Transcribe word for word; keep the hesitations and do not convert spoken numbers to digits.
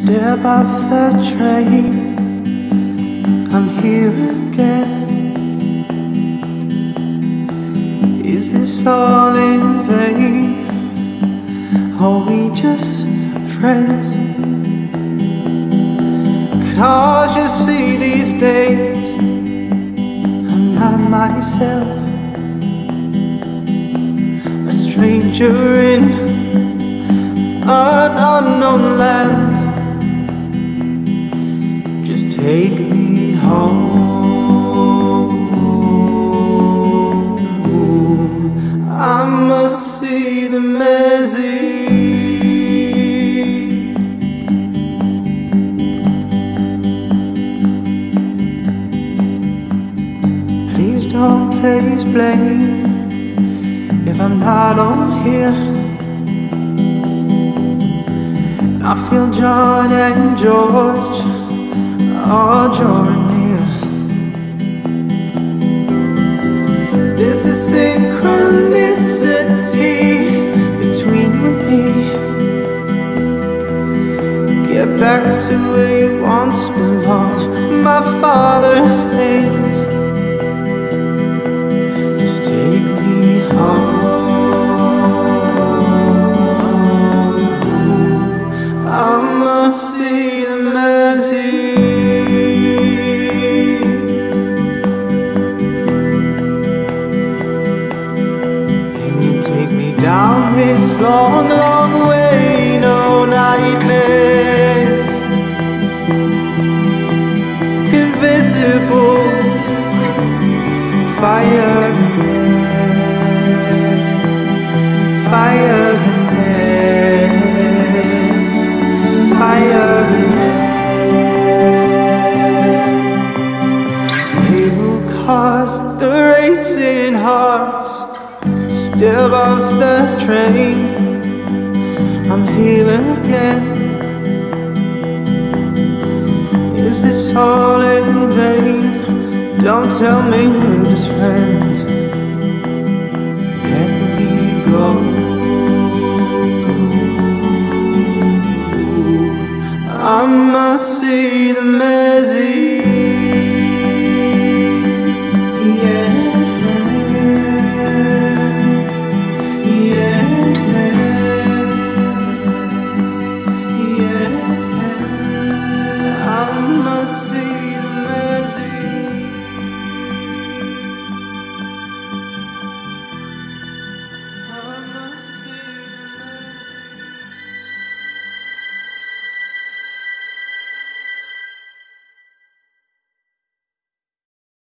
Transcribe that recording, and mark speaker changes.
Speaker 1: Step off the train, I'm here again. Is this all in vain? Are we just friends? 'Cause you see these days I'm not myself, a stranger in an unknown land. Just take me home. I must see the Mersey. Please don't place blame if I'm not on here. I feel John and George are drawing near. There's a synchronicity between you and me. Get back to where you once belonged, my father says. Just take me home. I must see the Mersey. Down this long, long way, no nightmares. Invisible fire and air, fire and air, fire and air. Cable cars, the racing hearts. Step off the train, I'm here again. Is this all in vain? Don't tell me we're just friends. Let me go.